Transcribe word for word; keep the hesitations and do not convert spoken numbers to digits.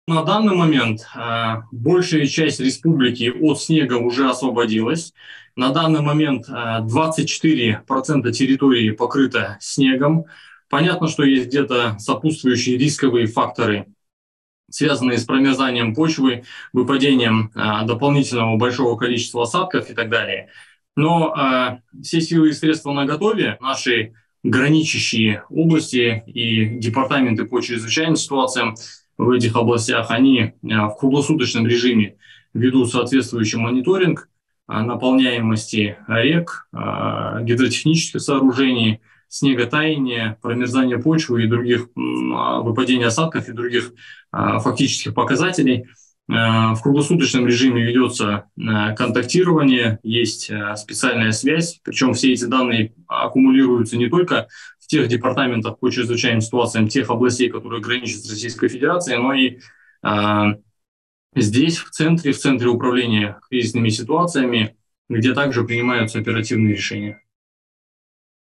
На данный момент э, большая часть республики от снега уже освободилась. На данный момент э, двадцать четыре процента территории покрыто снегом. Понятно, что есть где-то сопутствующие рисковые факторы, связанные с промерзанием почвы, выпадением э, дополнительного большого количества осадков и так далее. Но э, все силы и средства наготове. Наши граничащие области и департаменты по чрезвычайным ситуациям в этих областях, они э, в круглосуточном режиме ведут соответствующий мониторинг э, наполняемости рек, э, гидротехнических сооружений, снеготаяния, промерзания почвы и других м, выпадения осадков и других а, фактических показателей. А, В круглосуточном режиме ведется а, контактирование, есть а, специальная связь, причем все эти данные аккумулируются не только в тех департаментах по чрезвычайным ситуациям тех областей, которые граничат с Российской Федерацией, но и а, здесь, в центре, в центре управления кризисными ситуациями, где также принимаются оперативные решения.